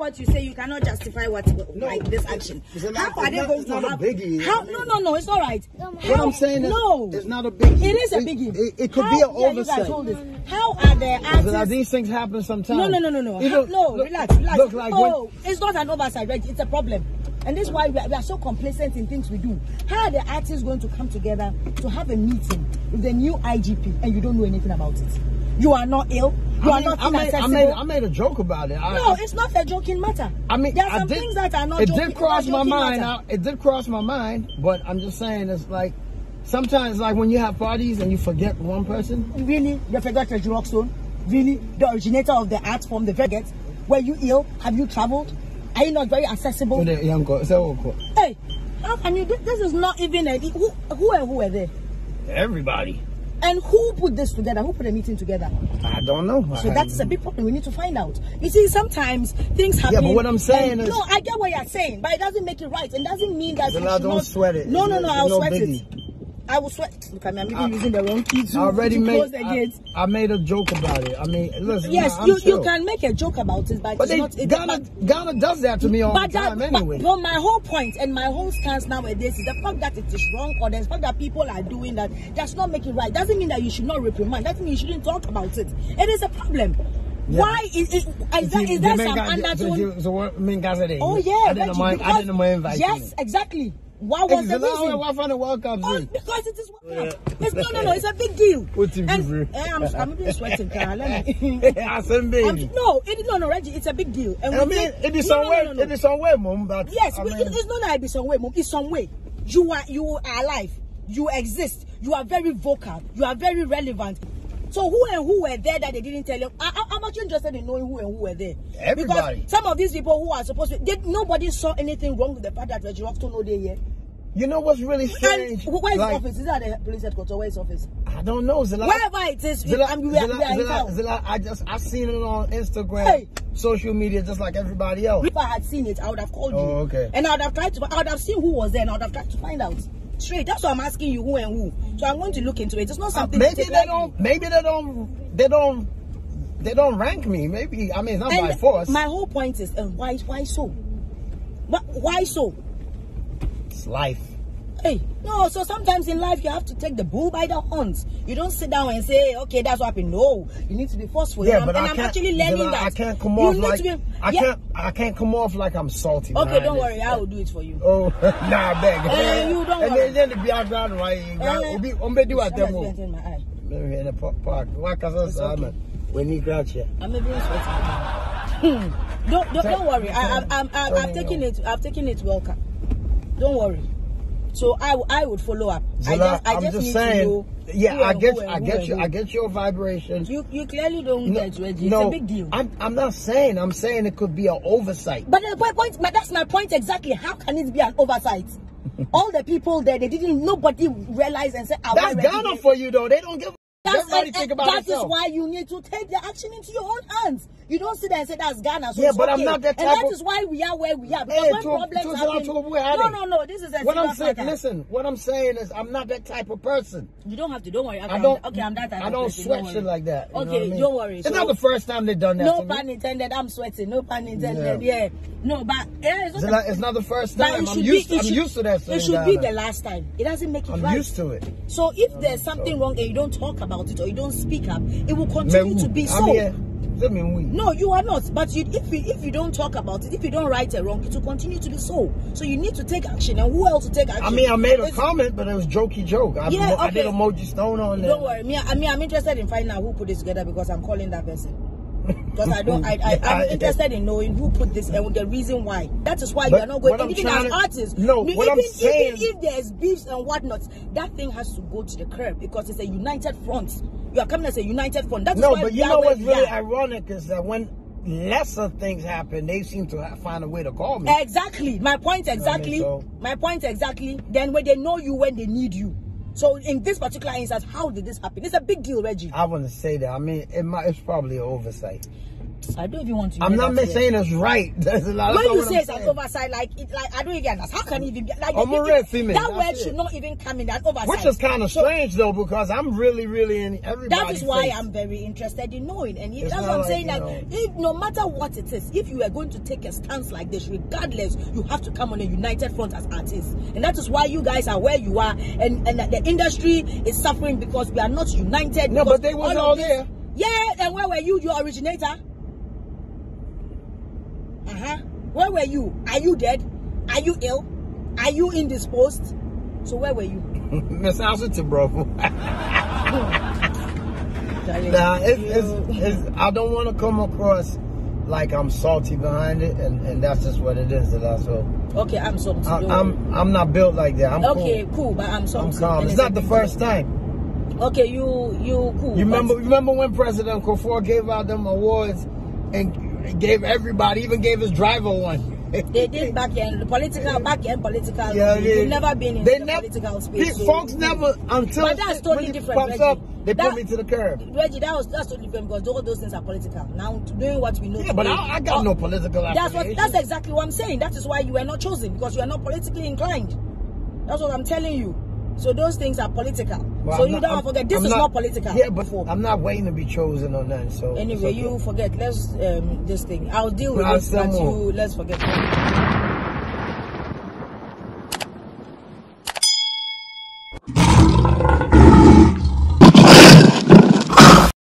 what you say, you cannot justify what like this action. How are they going to have? Not a biggie. How? No, it's all right. What I'm saying is, no, it's not a biggie. It is a biggie. It could be an oversight. How are the artists? These things happen sometimes. No. Relax. Like it's not an oversight, right? It's a problem. And this is why we are so complacent in things we do. How are the artists going to come together to have a meeting with the new IGP and you don't know anything about it? You are not ill. You are not inaccessible. I made a joke about it. No, it's not a joking matter. There are some things that are not joking. It did cross my mind. It did cross my mind, but I'm just saying it's like sometimes like when you have parties and you forget one person. Really? You forgot Reggie Rockstone? Really? The originator of the art form, the Veget? Were you ill? Have you traveled? Are you not very accessible? Hey, how can you? This is not even a who were there? Everybody. And who put this together? Who put a meeting together? I don't know. So that's a big problem. We need to find out. You see, sometimes things happen. Yeah, but what I'm saying is... No, I get what you're saying, but it doesn't make it right. And doesn't mean that... Don't sweat it. No, I'll sweat it. I will sweat. Look at me, I'm even using the wrong key to close the gate. I made a joke about it. I mean, listen. Yes, you can make a joke about it, but it's not... Ghana does that to me all the time anyway. But my whole point and my whole stance nowadays is the fact that it is wrong, or the fact that people are doing that does not make it right. Doesn't mean that you should not reprimand. Doesn't mean you shouldn't talk about it. It is a problem. Yeah. Why is there some undertone? Oh yeah, I didn't invite you. Yes, exactly. What was the reason? Why find a World Cup? Because it is World Cup. No, it's a big deal. I'm even sweating. No, Reggie, it's a big deal. And it is somewhere. It is somewhere, Mom. But yes, it's not that it is somewhere, Mom. It's some way. You are alive. You exist. You are very vocal. You are very relevant. So who were there that they didn't tell you? I'm actually interested in knowing who were there. Everybody. Because some of these people who are supposed to, nobody saw anything wrong with the fact that Reggie Rockstone no day here. You know what's really strange? Where's his office? Is that the police headquarters? Where's his office? I don't know. Wherever it is, I seen it on Instagram, social media, just like everybody else. If I had seen it, I would have called you. Oh, okay. And I would have seen who was there, and I would have tried to find out. Straight. That's why I'm asking you who and who. So I'm going to look into it. It's not something. Maybe they don't rank me. Maybe it's not by force. My whole point is, why so? Why so? It's life. Hey, no. So sometimes in life you have to take the bull by the horns. You don't sit down and say, okay, that's what happened. No, you need to be forceful. Yeah, but I'm actually learning that. I can't come off like I can't come off like I'm salty. Okay, don't worry, I will do it for you. Oh, nah, beg. You don't worry. And then the background, right? Do at them. In my eye. In the park. Why? Cause when you crouch here. I'm even sweating. Don't worry. I've taken it. I've taken it welcome. Don't worry. So I would follow up. I'm just saying. Yeah, I get your vibration. You clearly don't get Reggie. No, it's a big deal. I'm not saying. I'm saying it could be an oversight. But that's my point exactly. How can it be an oversight? All the people there, nobody realized and said, that's Ghana for you though. They don't give. Everybody think about that is why you need to take the action into your own hands. You don't sit there and say that's Ghana. So yeah, but I'm not that type. And that is why we are where we are. Because when problems happen, no. This is a what I'm saying. Listen, what I'm saying is I'm not that type of person. You don't have to. Don't worry. I'm that type. I don't sweat shit like that. Okay, don't worry. It's not the first time they've done that. No pun intended. I'm sweating. No pun intended. Yeah. No, but it's not the first time. I'm used to that. It should be the last time. It doesn't make it right. I'm used to it. So if there's something wrong and you don't talk about it or you don't speak up, it will continue to be so. No, you are not. But if you don't talk about it, if you don't right or wrong, it will continue to be so. So you need to take action. And who else to take action? I made a comment, but it was jokey joke. I did emoji stone on there. Don't worry. I'm interested in finding out who put this together because I'm calling that person. Because I'm interested in knowing who put this and the reason why. That is why you are not going. And even as artists, even if there's beefs and whatnot, that thing has to go to the curb because it's a united front. You are coming as a united front. That's why. But you know what's really ironic is that when lesser things happen, they seem to find a way to call me. Exactly. My point exactly. My point exactly. Then when they know you when they need you. So in this particular instance, how did this happen? It's a big deal, Reggie. I wouldn't say that. I mean, it's probably an oversight. I don't even want to. I'm not saying it's right. There's a lot. When you say it's an oversight, like I don't even understand. How can you even get like I'm a red female. That word should not even come in that oversight. Which is kind of strange though, because I'm really in everybody. That is why I'm very interested in knowing, and that's what I'm saying. That if no matter what it is, if you are going to take a stance like this, regardless, you have to come on a united front as artists, and that is why you guys are where you are, and the industry is suffering because we are not united. No, but they was all there. Yeah, and where were you, your originator? Where were you? Are you dead? Are you ill? Are you indisposed? So where were you? Miss Alston, bro. I don't want to come across like I'm salty behind it, and that's just what it is. So okay, I'm salty. I'm not built like that. I'm cool, but I'm salty. I'm calm. It's not the first time. Okay, you cool. You remember when President Kufuor gave out them awards and gave everybody, even gave his driver one. They did back end political. Yeah, they've never been in the political space. Folks never until. But that's totally different. Pops up, they put me to the curb. Reggie, that's totally different because all those things are political. Now doing what we know. Yeah, but I got no political affiliation. That's exactly what I'm saying. That is why you were not chosen, because you are not politically inclined. That's what I'm telling you. So those things are political. Well, so you don't forget, this is not political. Yeah, but I'm not waiting to be chosen on that. So anyway, you forget. Let's this thing. I'll deal with this, but let's forget.